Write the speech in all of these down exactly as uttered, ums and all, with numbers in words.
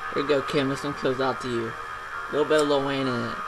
Here you go, Kim. This one goes out to you. A little bit of Lil Wayne in it.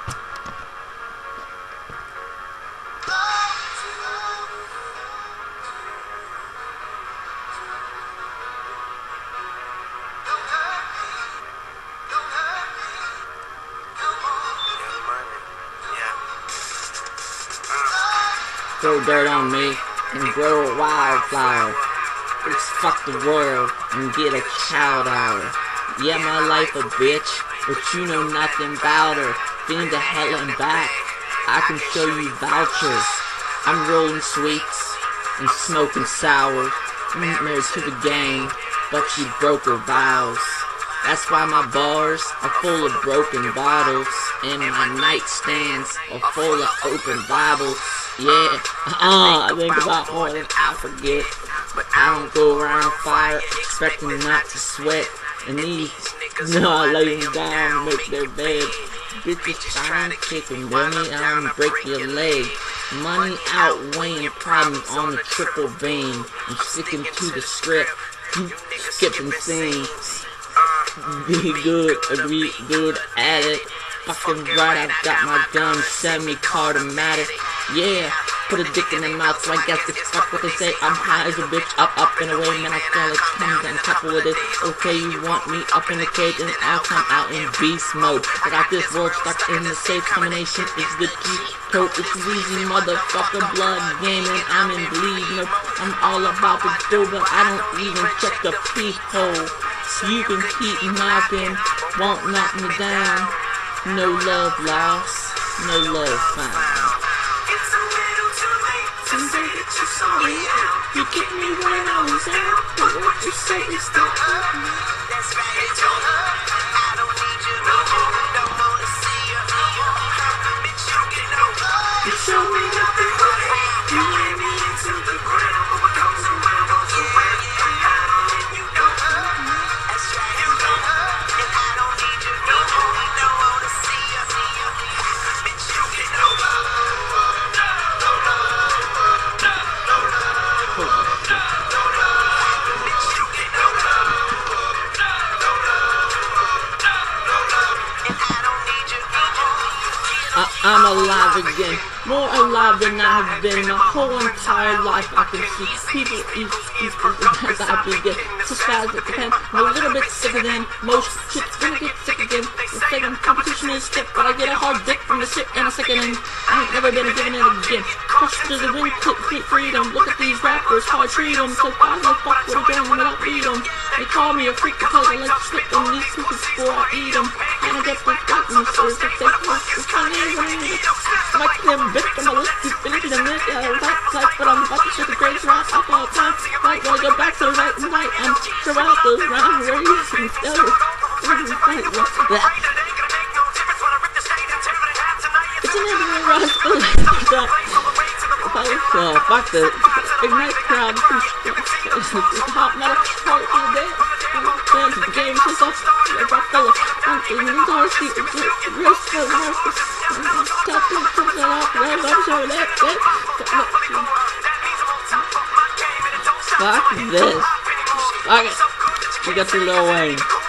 Throw dirt on me and grow a wildflower. Let's fuck the world and get a child out. Yeah, my life a bitch, but you know nothing about her. Been to hell and back, I can show you vouchers. I'm rolling sweets and smoking sour. I'm married to the game, but she broke her vows. That's why my bars are full of broken bottles, and my nightstands are full of open Bibles. Yeah, uh, I think about more than I forget, but I don't go around fire expecting not to sweat. And these, no, I lay them down, make their bed. Bitches trying to kick and dummy out and break your leg. Money outweighing problems on the triple beam. I'm sticking to the script, skipping scenes. Be good, agree, good at it. Fucking right, I've got my gun, semi-cartomatic. Yeah, put a dick in their mouth, so I guess it's fuck what they say. I'm high as a bitch, up, up and away. Man, I feel like Tim's and couple with it. Okay, you want me up in the cage, and I'll come out in beast mode. I got this world stuck in the safe combination. It's the cheat code, it's easy, motherfucker. Blood game, and I'm in bleed. No, I'm all about the dough, but I don't even check the peephole. So you can keep knocking, won't knock me down. No love lost, no love found. You get me when I was out, but what you say is still up. That's right, it's your love. I don't need you no more, don't wanna see you no more. Bitch, you get no love. You show me nothing but hate. You lay me into the ground, but what comes around goes around. And you don't love me. That's right, you don't love. And I don't need you no more, don't wanna see you. Bitch, you get no love. I, I'm alive again, more alive than I have been my whole entire life. I can see people eat as I begin. So fast it depends. I'm a little bit sicker than most shit's gonna get sick again. The second competition is stiff, but I get a hard dick from the shit and a sickening. I ain't never been given it again. Push to the wind, complete freedom. Look at these rappers, how I treat them. So I don't fuck with a gun when I beat them. They call me a freak because I like to spit on these pieces before I eat them. And I get the fucking stories that take place. It's funny, I'm like them bitch on my list, keep finishing them this, yeah, right, type, but I'm about to shit the greatest rap of all time. Right, wanna go back to the right and right, and throw out those rounds where you can tell it. What's that? It's an everyone rush, but oh, fuck the Ignite crowd, hot metal, heart of the day. Fans of the game, piss off, like a fella. I'm in the door, see, real still, real still. Stop it, put that off, right, I'm showing that, that. Fuck this. Fuck it. We got the Lil Wayne.